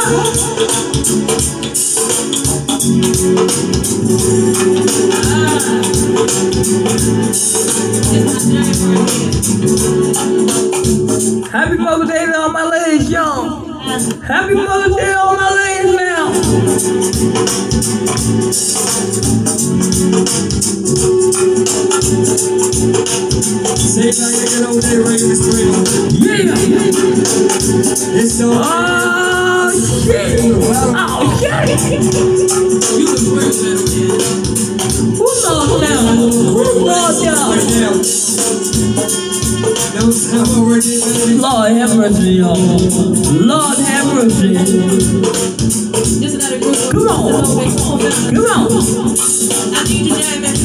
Happy Mother's Day to all my ladies, y'all. Happy Mother's Day to all my ladies now. Say it like you know they ring this spring. Yeah. It's so Oh, shit. Oh, shit. You was real better, man. Who lost now? Who lost y'all? right now. Don't stop already, baby. Lord have mercy, y'all. Lord have mercy. This is not a group. Come on. Come on. I need you jamming.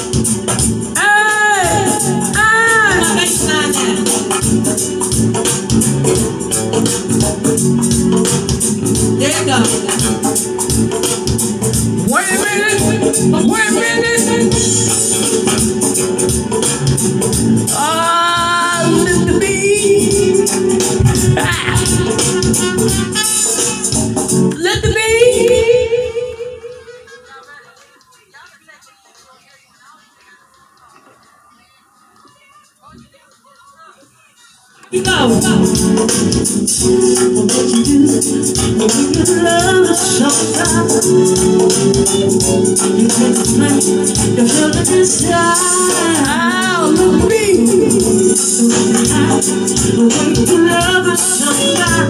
Hey! Hey! My baseline now. There you go. Wait a minute! Wait a minute! Ah, Mr. B! Ah! Let the be! You go. What you do when your love is so far? You take the flame, you feel the desire. Ah, look at me! The way your love is so far.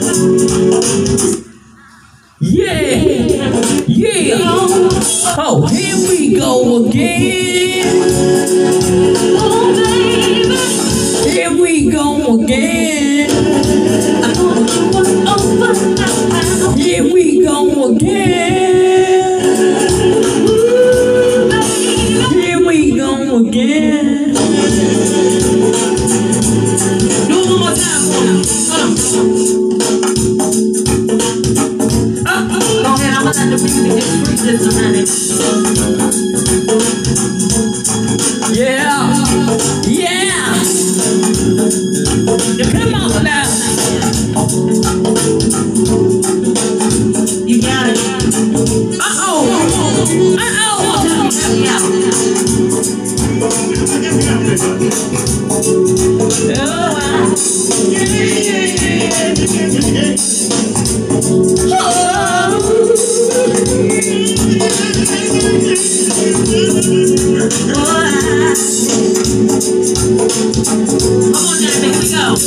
Yeah! Yeah! Oh, here we go again! Oh, baby, Here we go again! I thought you was over now. Here we go again! Ooh, baby, Here we go again! Do it one more time for me. go ahead, I'ma let the music get free this minute. Yeah! Yeah! Come on now! You got it. Uh-oh! Uh-oh! Help me Come on, Jamie, here we go.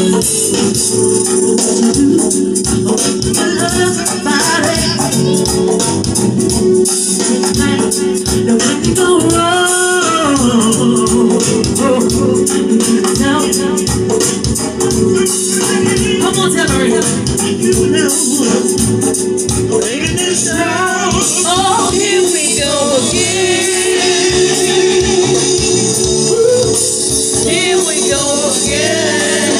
Come on, Tamara. Oh, here we go again! Here we go again!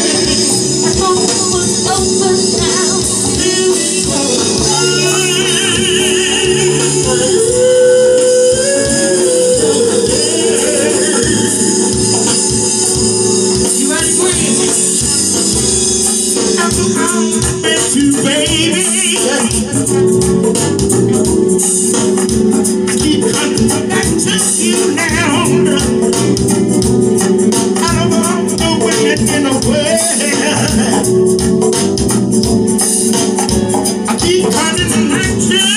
You ready for it? You, baby. I keep coming back to you now. I don't want to wait in a way. I keep coming back to you.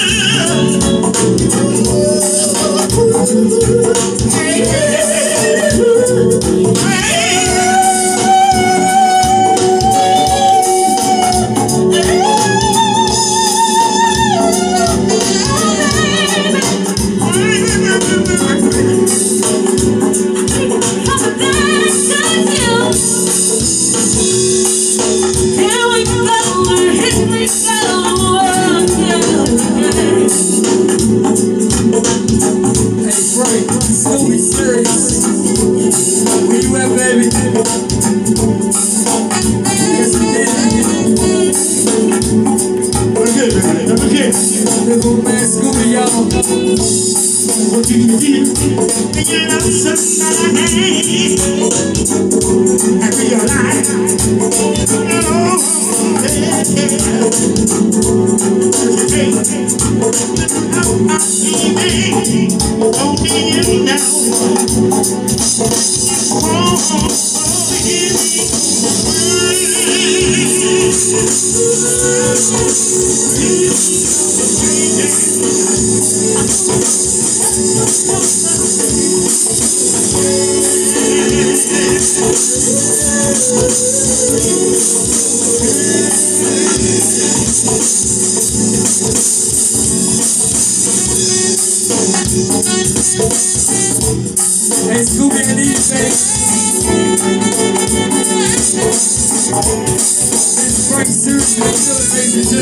Little man Scooby, y'all. What do you do? You love somebody and realize, oh, yeah. Hey, Scooby and these things. It's Frank Suits, ladies and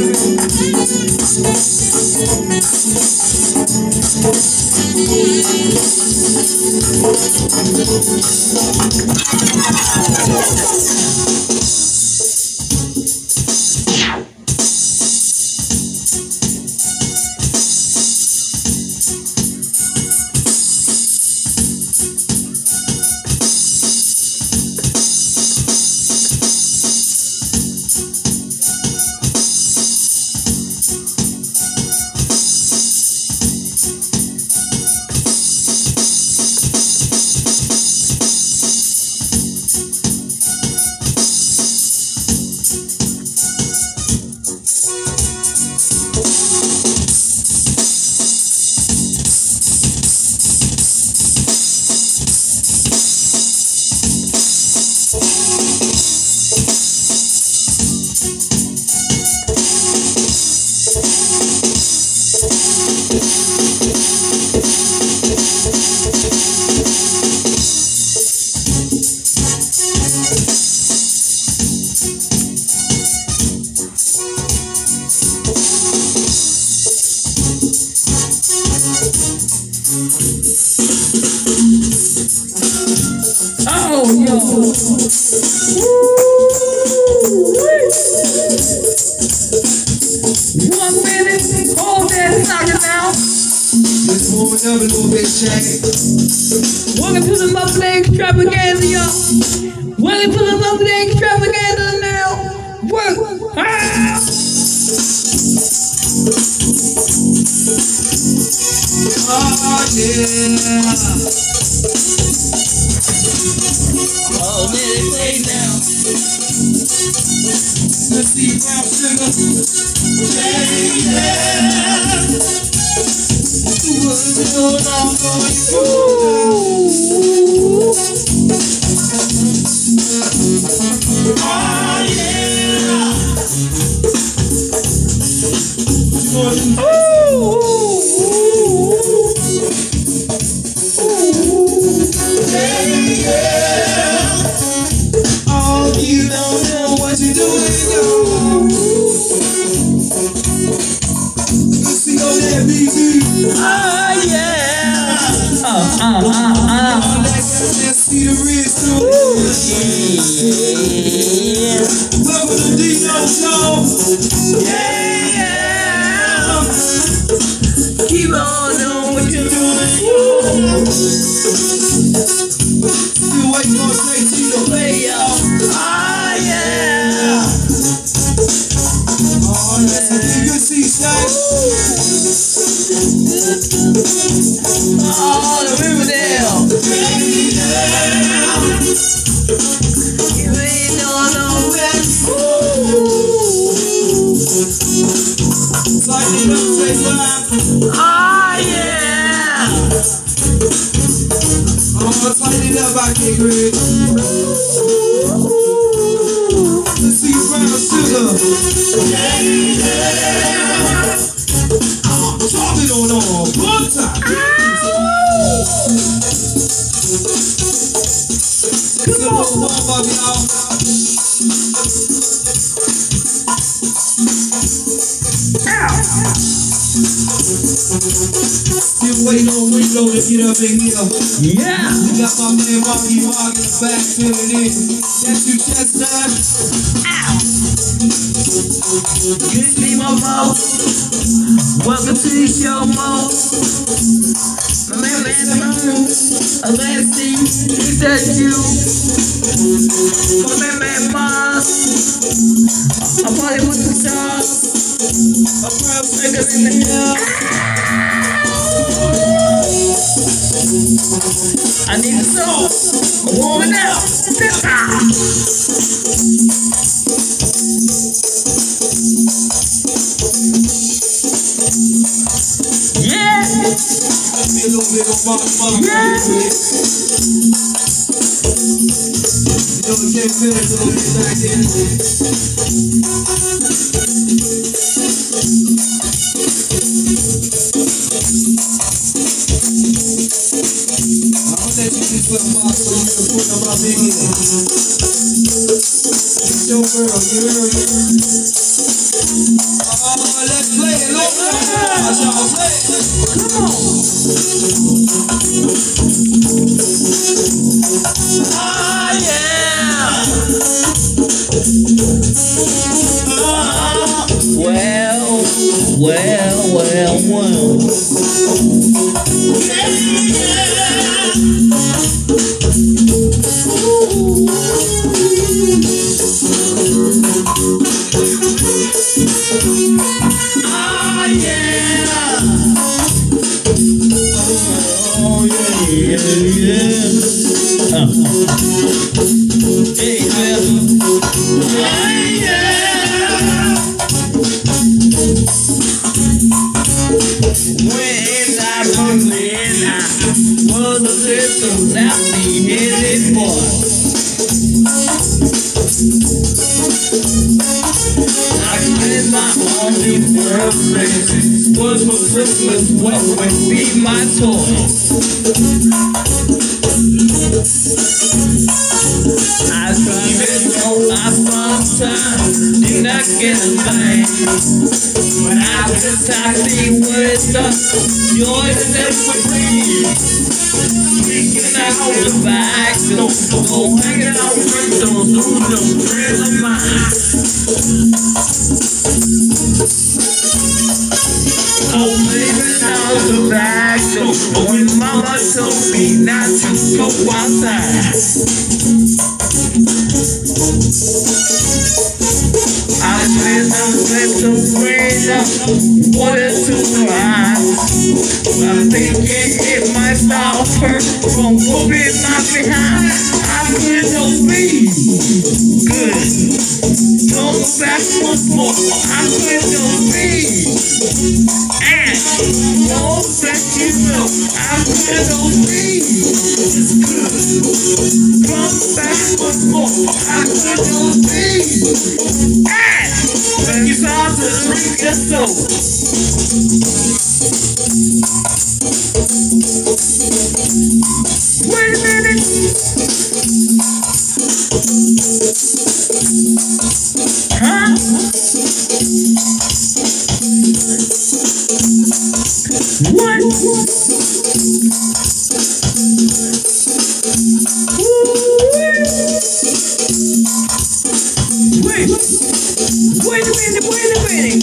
Oh, yo. One minute, hold that, knock it down. let's move it up a little bit, Shaggy. Welcome to the Muffin Extravaganza, y'all. Welcome to the Muffin Extravaganza now. Work. Ah! Oh, yeah. Oh, man, it plays now. Let's see, brown sugar. Yeah. What's going on for you? Oh, yeah. Oh, you don't know what you're doing, yo. Let's see on that BB. Oh, yeah. Oh, let's see the wrist, too. Welcome to Dino Show. Yeah. Keep on doing what you're doing. Still waiting on Tito. Play, y'all. Oh, yeah. Oh, that's a good see, Shaq. Oh, the Riverdale. You ain't no west. Tighten it up, say live. Oh, yeah. Oh, tighten it up, I can't grip. Let's see brown sugar. Drop it on one time. It's a little warm up, y'all. Still waiting on Window to get up in here. Yeah. We got my man Marky Mark in the back filling in. That's you, Chestnut. Good to see my Mo. Welcome to the show, Mo. My man, Alessi, is that you? My man, Mars. I'm party with the stars. I'm proud niggas in the house. I need the soul. Warming up. Yeah. Be a little bit of my Yeah. You know, we can't finish a little bit back in. I'll let you just put my so you can put on my big head. It's your girl, girl. Let's play it, look. Watch y'all play it. Come on. Ah, yeah. Well. Ah, yeah. Oh, yeah. Hey, when I was a little nappy-headed boy, I spent my only birthday was for Christmas. What would be my toy? I spent all my fun time, did not get a thing. But after taxi was up, joy that would bring. Speaking out the back, go hanging out with those friends of mine. Oh, baby, out the back, when mama told me not to go outside. I spent some friends up, wanted to cry. I'm thinking it might stop her from whooping my behind. I couldn't no be good. Don't go back once more. I couldn't no be. And know that you know I couldn't no be. It's good. Come back once more. I couldn't no be. And when you start to drink your soul. Wait a minute. Huh? What? Wait a minute.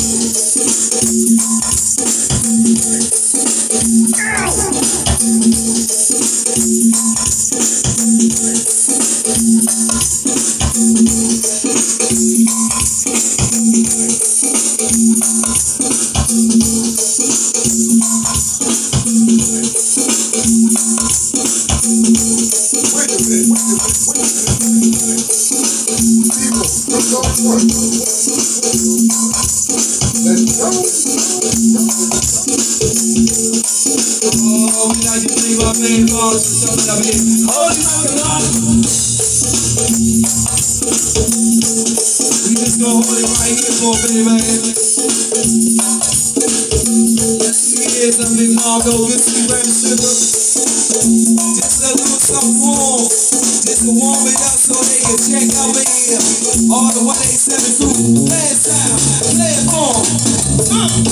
Oh, we like to think about main balls and stuff like that. Hold it on. We just gonna hold it right here for a minute, man. Yes, we is a big Margo, good to brown sugar. Just a little something warm. Just to warm it up so they can check out me here. All the 1872. Play it sound. Play it for 'em.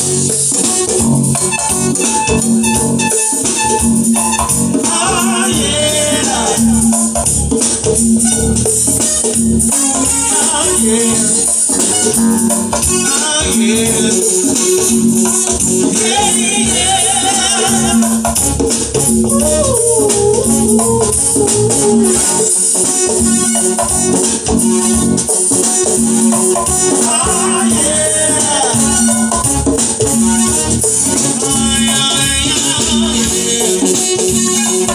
Oh, yeah. Oh, yeah. Oh, yeah.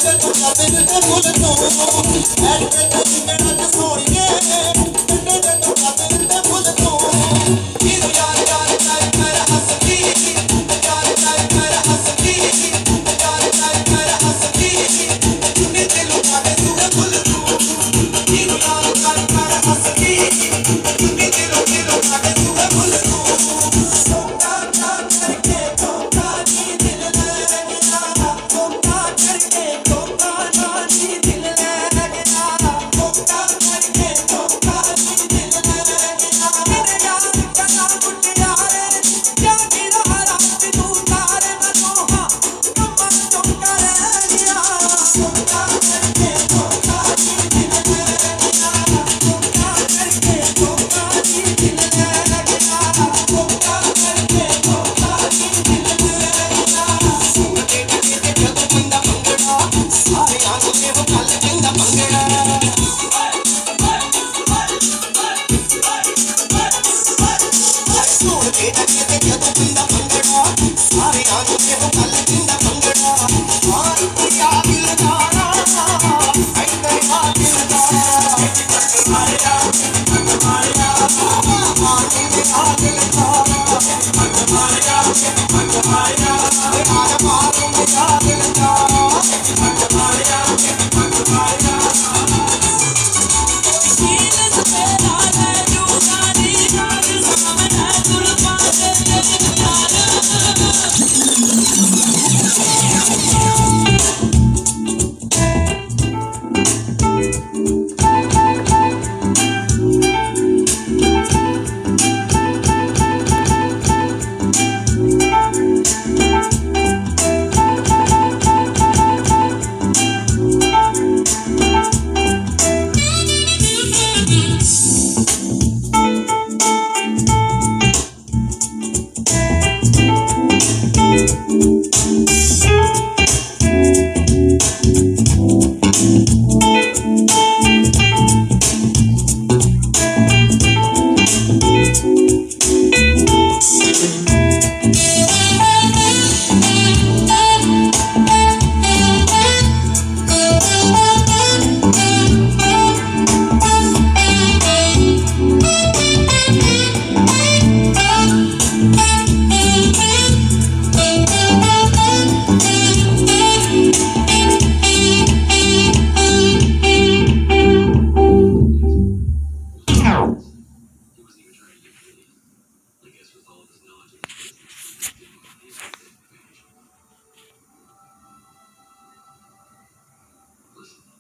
Hey!